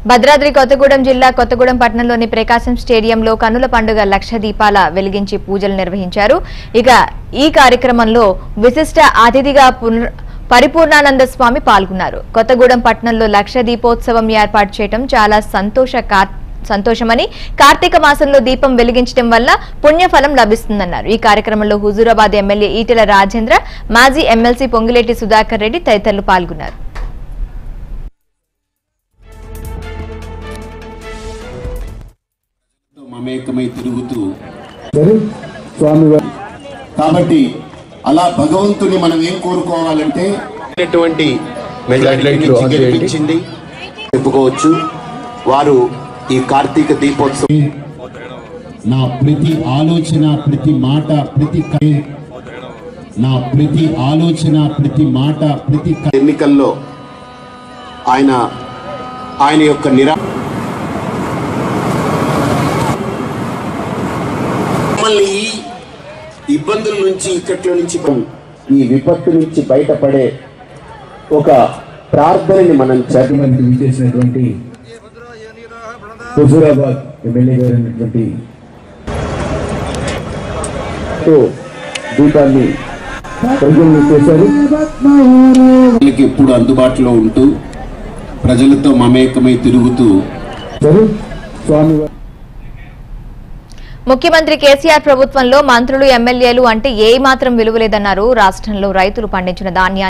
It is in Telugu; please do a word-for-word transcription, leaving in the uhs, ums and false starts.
భద్రాద్రి కొత్తగూడెం జిల్లా కొత్తగూడెం పట్టణంలోని ప్రకాశం స్టేడియంలో కన్నుల పండుగ లక్ష దీపాల వెలిగించి పూజలు నిర్వహించారు. ఇక ఈ కార్యక్రమంలో విశిష్ట అతిథిగా పరిపూర్ణానంద స్వామి పాల్గొన్నారు. కొత్తగూడెం పట్టణంలో లక్ష దీపోత్సవం ఏర్పాటు చేయడం చాలా సంతోష సంతోషమని, కార్తీక మాసంలో దీపం వెలిగించడం వల్ల పుణ్యఫలం లభిస్తుందన్నారు. ఈ కార్యక్రమంలో హుజూరాబాద్ ఎమ్మెల్యే ఈటెల రాజేంద్ర, మాజీ ఎమ్మెల్సీ పొంగిలేటి సుధాకర్ రెడ్డి తదితరులు పాల్గొన్నారు. మమేకమై తిరుగుతూ కాబట్టి అలా భగవంతుని మనం ఏం కోరుకోవాలంటే గెలిపించింది చెప్పుకోవచ్చు. వారు ఈ కార్తీక దీపోత్సవం నా ప్రతి ఆలోచన, ప్రతి మాట, ప్రతి నా ప్రతి ఆలోచన, ప్రతి మాట, ప్రతి ఎన్నికల్లో ఆయన ఆయన యొక్క నిరా మళ్ళీ ఈ ఇబ్బందుల నుంచి, ఇక్కట్లో నుంచి, ఈ విపత్తు నుంచి బయటపడే ఒక ప్రార్థనని మనం చదివి చేసినటువంటి హుజూరాబాద్ ఎమ్మెల్యే గారైనటువంటి దీపాన్ని చేశారు. ఎప్పుడు అందుబాటులో ఉంటూ ప్రజలతో మమేకమై తిరుగుతూ స్వామి. ముఖ్యమంత్రి కేసీఆర్ ప్రభుత్వంలో మంత్రులు, ఎమ్మెల్యేలు అంటే ఏ మాత్రం విలువ లేదన్నారు. రాష్ట్రంలో రైతులు పండించిన ధాన్యాన్ని